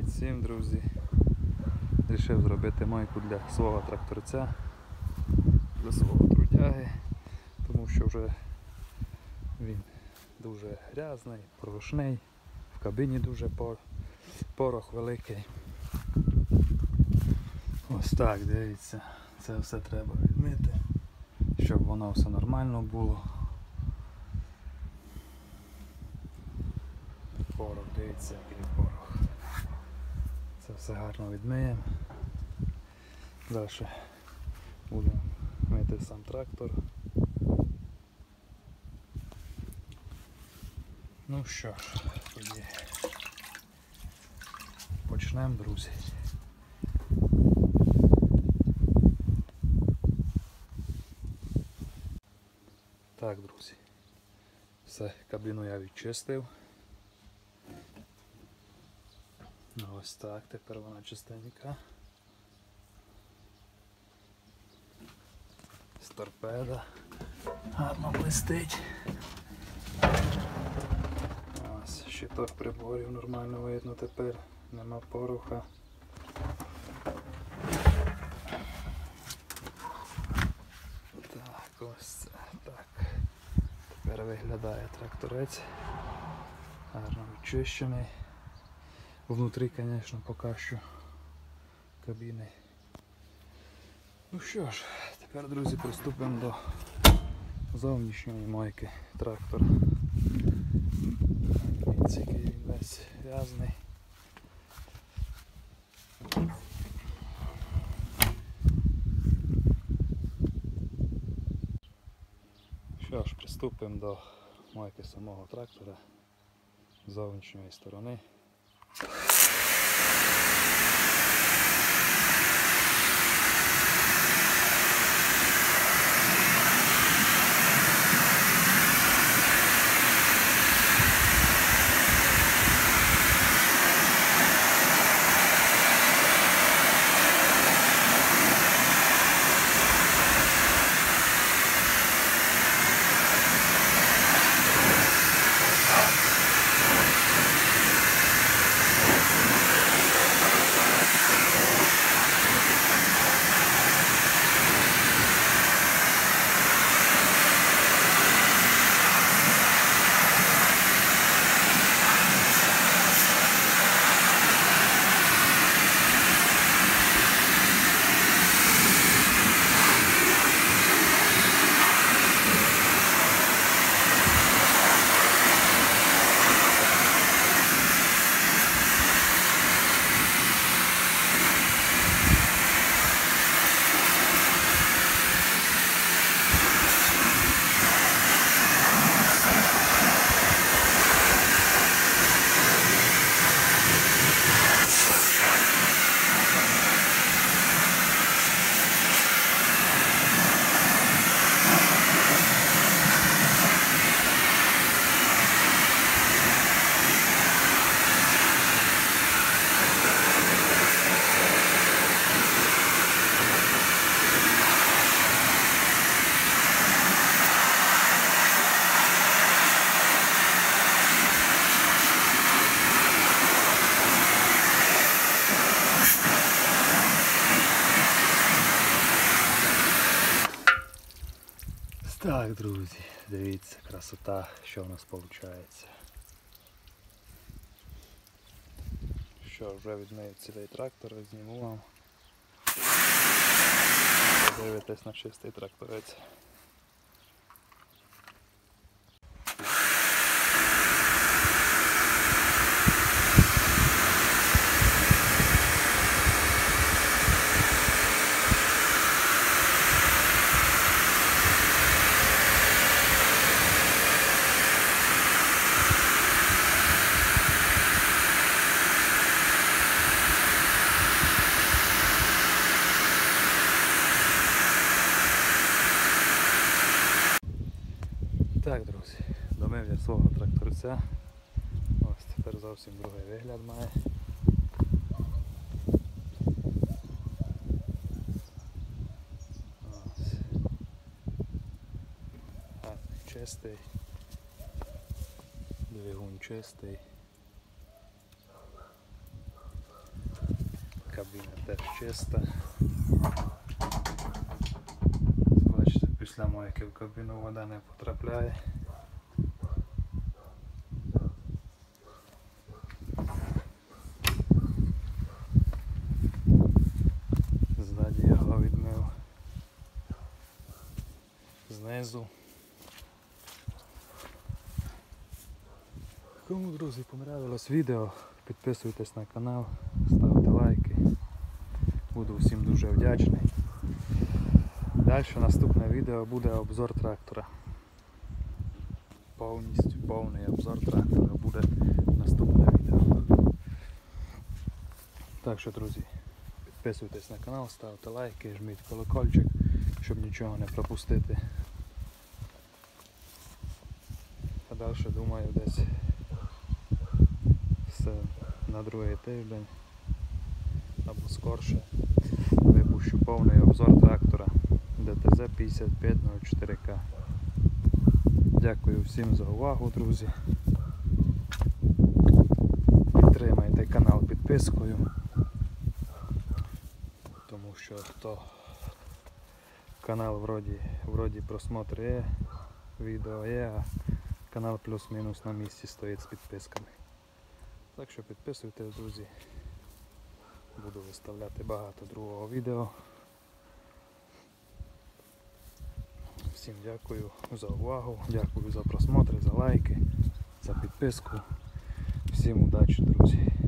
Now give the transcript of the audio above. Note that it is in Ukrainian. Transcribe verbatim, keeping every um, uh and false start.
Привіт всім, друзі! Рішив зробити майку для свого тракторця, для свого трудяги, тому що вже він дуже грязний, порожний, в кабіні дуже порох великий. Ось так, дивіться, це все треба відмити, щоб воно все нормально було. Порох, дивіться, який порох. Це все гарно відмиємо. Далі будемо мити сам трактор. Ну що ж, тоді почнемо, друзі. Так, друзі, все, кабіну я відчистив. Ось так, тепер вона чистенька. З торпеда гарно блистить. Ось, щиток приборів нормально видно тепер, нема пороха. Так, ось це, так. Тепер виглядає тракторець. Гарно відчищений. Внутрі, звісно, поки що кабіни. Ну що ж, тепер, друзі, приступимо до зовнішньої мойки трактора. Дивіться, який він весь грязний. Що ж, приступимо до мойки самого трактора з зовнішньої сторони. Так, друзі, дивіться, красота, що в нас виходить. Що, вже відмию цілий трактор, зніму вам. Подивитесь на чистий тракторець. Так, друзі, домив я свого тракторця. Ось тепер зовсім другий вигляд має. Ось. Гарний, чистий. Двигун чистий. Кабіна теж чиста. Бачите, після мойки в кабіну вода не потрапляє. Ззаді я його відмив. Знизу. Кому, друзі, понравилось відео, підписуйтесь на канал, ставте лайки. Буду всім дуже вдячний. Далі наступне відео буде обзор трактора. Повністю повний обзор трактора буде наступне відео. Так що, друзі, підписуйтесь на канал, ставте лайки, жміть колокольчик, щоб нічого не пропустити. А далі, думаю, десь все на другий тиждень або скорше випущу повний обзор трактора Д Т З п'ятдесят п'ять нуль чотири К. Дякую всім за увагу, друзі. Підтримайте канал підпискою, тому що то канал вроді, вроді просмотри є, відео є, а канал плюс-мінус на місці стоїть з підписками. Так що підписуйтесь, друзі. Буду виставляти багато другого відео. Всім дякую за увагу, дякую за просмотри, за лайки, за підписку. Всім удачі, друзі.